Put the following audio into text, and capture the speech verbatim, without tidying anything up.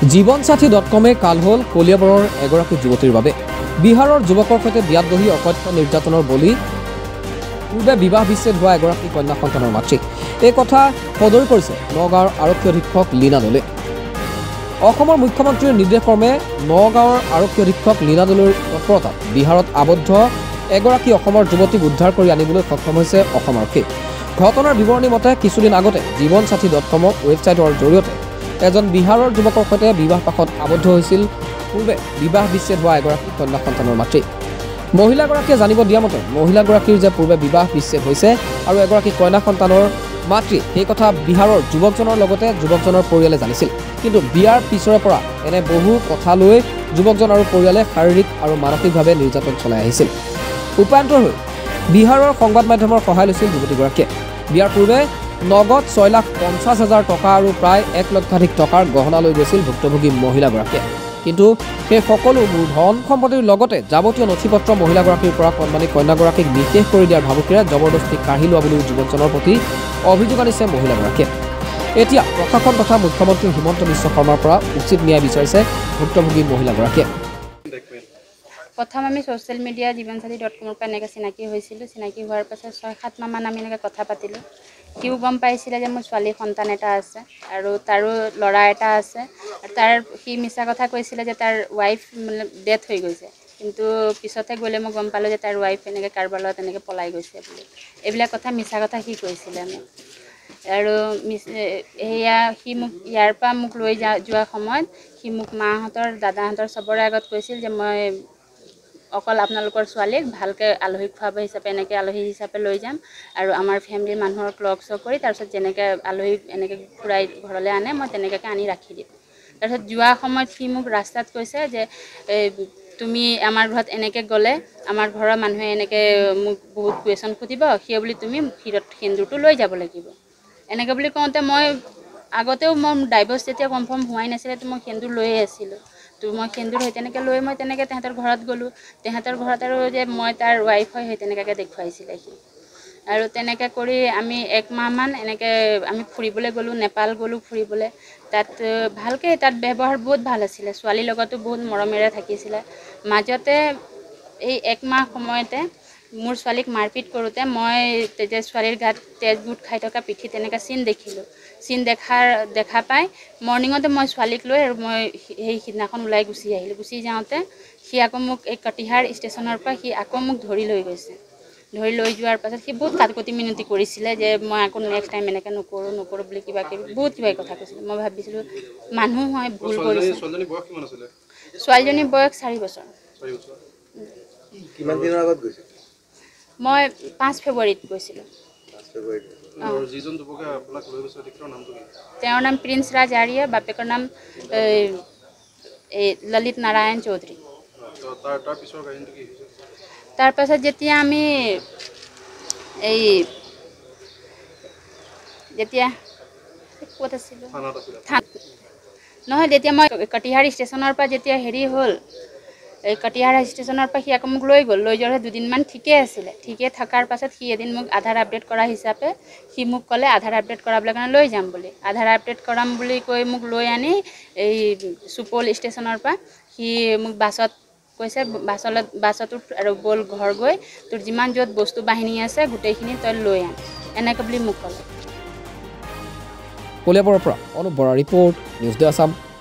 জীৱনসাথী dot কমে কাল হল কলিয়াবৰৰ এগৰাকী যুৱতীৰ বাবে বিহাৰৰ যুৱকৰ সৈতে বিয়াত বহি অকথ্য নিৰ্যাতনৰ বলি পূৰ্বে বিবাহ বিচ্ছেদ হোৱা এগৰাকী কন্যা সন্তানৰ মাতৃ এই কথা সদৰি কৰিছে নগাঁৱৰ আৰক্ষী অধীক্ষক লীনা দলে অসমৰ মুখ্যমন্ত্ৰীৰ নিৰ্দেশক্ৰমে নগাঁৱৰ আৰক্ষী অধীক্ষক লীনা দলৰ তৎপৰতাত বিহাৰত আবদ্ধ এগৰাকী অসমৰ যুৱতীক উদ্ধাৰ কৰি আনিবলৈ সক্ষম হৈছে অসম আৰক্ষী ঘটনাৰ বিৱৰণী মতে কিছুদিন আগতে জীৱনসাথী ডট কমক ৱেবছাইটৰ জৰিয়তে এজন বিহাৰৰ যুৱকৰ সৈতে বিবাহ পাশত আবদ্ধ হৈছিল পূৰ্বে বিবাহ বিচ্ছেদ হোৱা এগৰাকী কন্যা সন্তানৰ মাতৃ মহিলাগৰাকীয়ে জানিব দিয়া মতে মহিলাগৰাকীৰ যে পূৰ্বে বিবাহ বিচ্ছেদ হৈছে আৰু এগৰাকী কন্যা সন্তানৰ মাতৃ সেই কথা বিহাৰৰ যুৱকজনৰ লগতে যুৱকজনৰ পৰিয়ালে জানিছিল কিন্তু বিয়াৰ পিছৰে পৰা এনে বহু কথা লৈ যুৱকজন আৰু পৰিয়ালে শাৰীৰিক আৰু মানসিকভাৱে নিৰ্যাতন চলাই আহিছিল উপায়ন্তৰ হৈ বিহাৰৰ সংবাদ মাধ্যমৰ সহায় লৈছিল যুৱতীগৰাকীয়ে বিয়াৰ পূৰ্বে নগদ ছয় লাখ পঞ্চাছ হাজাৰ টকা আৰু প্ৰায় এক লক্ষাধিক টকাৰ গহনা লৈ গৈছিল ভুক্তভোগী মহিলাগৰাকীয়ে কিন্তু সেই সকলো ধন সম্পত্তিৰ লগতে যাৱতীয় নথিপত্ৰ মহিলাগৰাকীৰ পৰা কণমানি কন্যাগৰাকীক নিষেধ কৰি দিয়াৰ ভাবুকিৰে জবৰদস্তি কাঢ়ি লোৱা বুলি যুৱকজনৰ প্ৰতি অভিযোগ আনিছে মহিলাগৰাকীয়ে এতিয়া প্ৰশাসন তথা মুখ্যমন্ত্ৰী হিমন্ত বিশ্ব শৰ্মাৰ পৰা উচিত ন্যায় বিচাৰিছে ভুক্তভোগী মহিলাগৰাকীয়ে প্ৰথম আমি ছ'চিয়েল মিডিয়া জীৱনসাথী ডট কমৰ পৰা এনেকৈ চিনাকি হৈছিলোঁ চিনাকি হোৱাৰ পাছত ছয় সাত মাহমান আমি এনেকৈ কথা পাতিলোঁ সিও গম পাইছিলে যে মোৰ ছোৱালী সন্তান এটা আছে আৰু তাৰো ল'ৰা এটা আছে তাৰ সি মিছা কথা কৈছিলে যে তাৰ ৱাইফ মানে ডেথ হৈ গৈছে কিন্তু পিছতে গ'লে মই গম পালোঁ যে তাৰ ৱাইফ এনেকৈ কাৰোবাৰ লগত এনেকৈ পলাই গৈছে বুলি এইবিলাক কথা মিছা কথা সি কৈছিলে মোক আৰু সেয়া সি মোক ইয়াৰ পৰা মোক লৈ যা যোৱা সময়ত সি মোক মাহঁতৰ দাদাহঁতৰ চবৰে আগত কৈছিল যে মই অকল আপোনালোকৰ ছোৱালীক ভালকৈ আলহী খুৱাব হিচাপে এনেকৈ আলহী হিচাপে লৈ যাম আৰু আমাৰ ফেমিলিৰ মানুহক লগ চগ কৰি তাৰপিছত যেনেকৈ আলহী এনেকৈ ঘূৰাই ঘৰলৈ আনে মই তেনেকৈ আনি ৰাখি দিম তাৰপিছত যোৱা সময়ত সি মোক ৰাস্তাত কৈছে যে তুমি আমাৰ ঘৰত এনেকৈ গ'লে আমাৰ ঘৰৰ মানুহে এনেকৈ মোক বহুত কুৱেশ্যন সুধিব সেই বুলি তুমি ক্ষীৰত সেন্দুৰটো লৈ যাব লাগিব এনেকৈ বুলি কওঁতে মই আগতেও মই ডাইভৰ্চ যেতিয়া কনফাৰ্ম হোৱাই নাছিলে তো মই সেন্দুৰ লৈয়ে আছিলোঁ তো মই সেন্দুৰ হৈ তেনেকৈ লৈ মই তেনেকৈ তেহেঁতৰ ঘৰত গ'লোঁ তেহেঁতৰ ঘৰত আৰু যে মই তাৰ ৱাইফ হয় সেই তেনেকুৱাকৈ দেখুৱাইছিলে সি আৰু তেনেকৈ কৰি আমি এক মাহমান এনেকৈ আমি ফুৰিবলৈ গ'লোঁ নেপাল গ'লোঁ ফুৰিবলৈ তাত ভালকৈ তাত ব্যৱহাৰ বহুত ভাল আছিলে ছোৱালীৰ লগতো বহুত মৰমেৰে থাকিছিলে মাজতে এই এক মাহ সময়তে মোৰ ছোৱালীক মাৰপিট কৰোঁতে মই তেতিয়া ছোৱালীৰ গাত তেজ গোট খাই থকা পিঠিত তেনেকৈ চিন দেখিলোঁ চিন দেখাৰ দেখা পাই মৰ্ণিঙতে মই ছোৱালীক লৈ আৰু মই সেই সিদিনাখন ওলাই গুচি আহিলোঁ গুচি যাওঁতে সি আকৌ মোক এই কটিহাৰ ষ্টেচনৰ পৰা সি আকৌ মোক ধৰি লৈ গৈছে ধৰি লৈ যোৱাৰ পাছত সি বহুত কাকতি মিনতি কৰিছিলে যে মই আকৌ নেক্সট টাইম এনেকৈ নকৰোঁ নকৰোঁ বুলি কিবা কিবি বহুত কিবা কথা কৈছিলে মই ভাবিছিলোঁ মানুহ হয় ভুল কৰিছোঁ ছোৱালীজনীৰ বয়স চাৰি বছৰ কিমান দিনৰ আগত গৈছিল মই পাঁচ ফেব্ৰুৱাৰীত গৈছিলোঁ তেওঁৰ নাম প্ৰিন্স ৰাজ আৰ্য বাপেকৰ নাম এই ললিত নাৰায়ণ চৌধুৰী তাৰপাছত যেতিয়া আমি এই যেতিয়া ক'ত আছিলোঁ নহয় যেতিয়া মই কটিহাৰ ষ্টেচনৰ পৰা যেতিয়া হেৰি হ'ল এই কটিহাৰ ষ্টেচনৰ পৰা সি আকৌ মোক লৈ গ'ল লৈ যোৱাৰ দুদিনমান ঠিকেই আছিলে ঠিকে থকাৰ পাছত সি এদিন মোক আধাৰ আপডেট কৰা হিচাপে সি মোক ক'লে আধাৰ আপডেট কৰাবলৈ কাৰণে লৈ যাম বুলি আধাৰ আপডেট কৰাম বুলি কৈ মোক লৈ আনি এই সুপৌল ষ্টেচনৰ পৰা সি মোক বাছত কৈছে বাছত বাছতো আৰু ব'ল ঘৰ গৈ তোৰ যিমান য'ত বস্তু বাহিনী আছে গোটেইখিনি তই লৈ আন এনেকৈ বুলি মোক ক'লে কলিয়াবৰৰ পৰা Anup Bora report news day Assam.